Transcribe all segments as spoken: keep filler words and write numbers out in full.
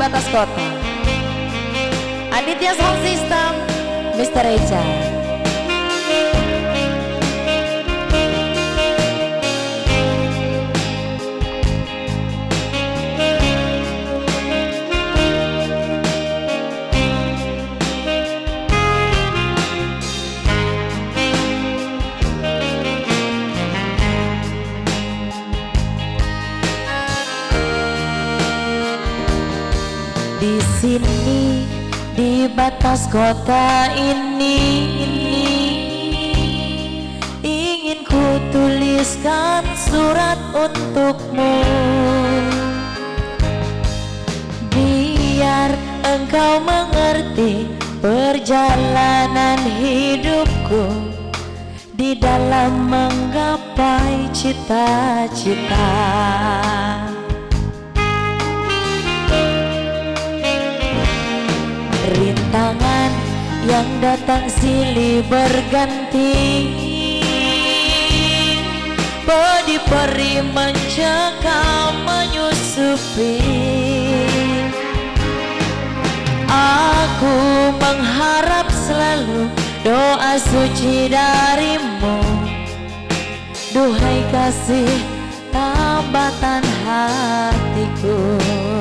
batas kota. Aditya Sound System, mister Eja. Di sini, di batas kota ini, ini ingin ku tuliskan surat untukmu, biar engkau mengerti perjalanan hidupku di dalam menggapai cita-cita. Rintangan yang datang silih berganti, pedih perih mencekam menyusupi. Aku mengharap selalu doa suci darimu, duhai kasih tambatan hatiku.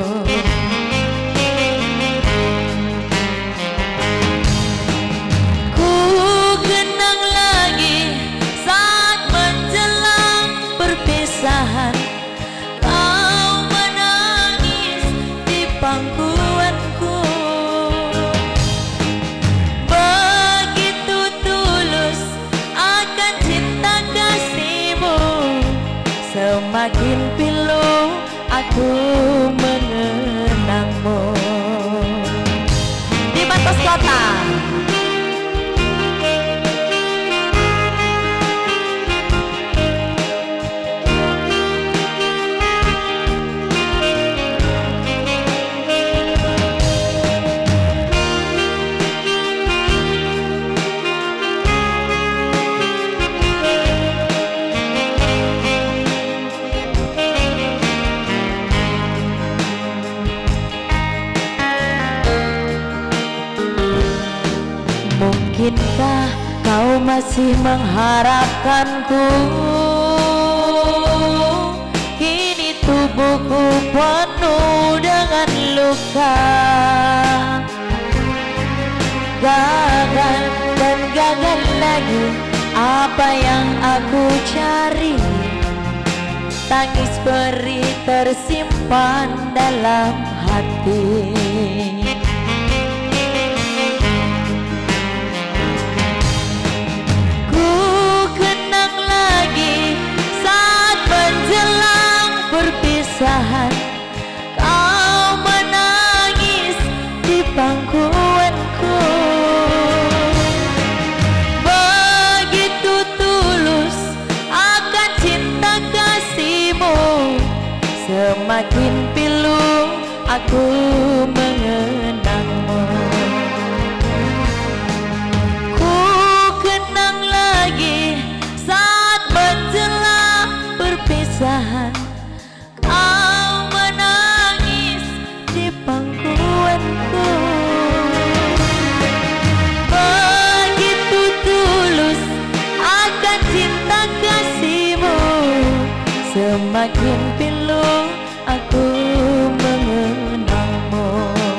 Kau menangis di pangkuanku, begitu tulus akan cinta kasihmu. Semakin pilu aku mengenangmu. Di batas kota. Mungkinkah kau masih mengharapkanku? Kini tubuhku penuh dengan luka, gagal dan gagal lagi apa yang aku cari. Tangis perih tersimpan dalam hati. Kau menangis di pangkuanku, begitu tulus akan cinta kasihmu. Semakin pilu aku mengenangmu. Ku kenang lagi saat menjelang perpisahan. Begitu tulus akan cinta kasihmu. Semakin pilu aku mengenangmu.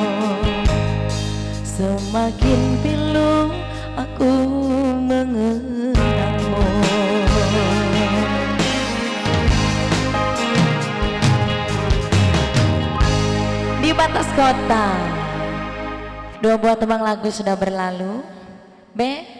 Semakin pilu aku mengenangmu. Di batas kota. Dua buah tembang lagu sudah berlalu. B